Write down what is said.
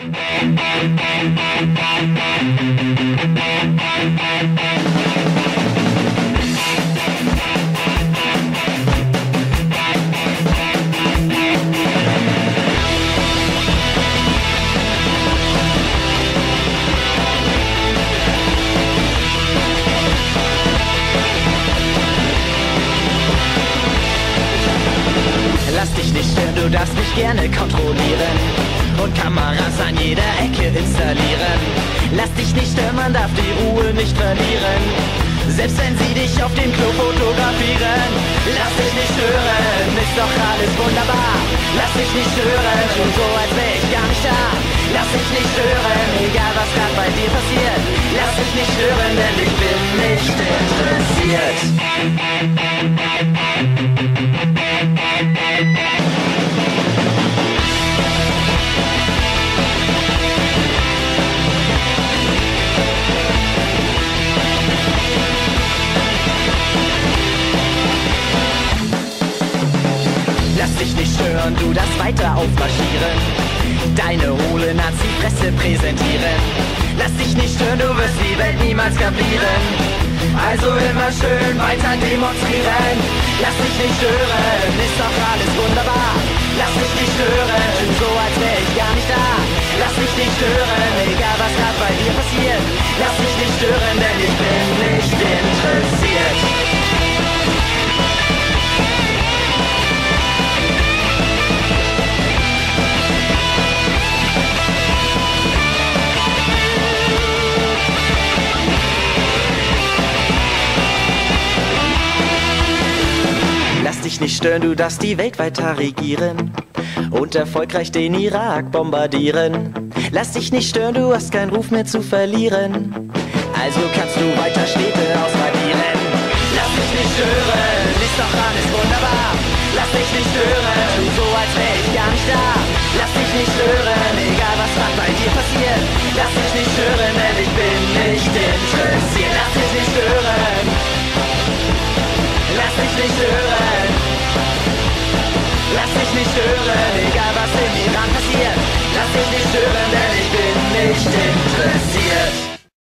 Lass dich nicht stören, du darfst mich gerne kontrollieren und Kameras an jeder Ecke installieren. Lass dich nicht stören, man darf die Ruhe nicht verlieren, selbst wenn sie dich auf dem Klo fotografieren. Lass dich nicht stören, ist doch alles wunderbar. Lass dich nicht stören, schon so als wär ich gar nicht da. Lass dich nicht stören, egal was grad bei dir passiert. Lass dich nicht stören, denn ich bin nicht interessiert. Lass dich nicht stören, du darfst weiter aufmarschieren, deine hohle Nazi-Presse präsentieren. Lass dich nicht stören, du wirst die Welt niemals kapieren, also immer schön weiter demonstrieren. Lass dich nicht stören, ist doch alles wunderbar. Lass dich nicht stören, so als wär ich gar nicht da. Lass dich nicht stören, egal was grad bei dir passiert. Lass dich nicht stören, denn ich bin nicht interessiert. Lass dich nicht stören, du darfst die Welt weiter regieren und erfolgreich den Irak bombardieren. Lass dich nicht stören, du hast keinen Ruf mehr zu verlieren, also kannst du weiter Städte ausradieren. Lass dich nicht stören, ist doch alles wunderbar. Lass dich nicht stören, tu so als wär ich gar nicht da. Lass dich nicht stören, egal was grad bei dir passiert. Lass dich nicht stören, denn ich bin nicht interessiert. Lass dich nicht stören. Lass dich nicht stören. Lass dich nicht stören, egal was im Iran passiert. Lass dich nicht stören, denn ich bin nicht interessiert.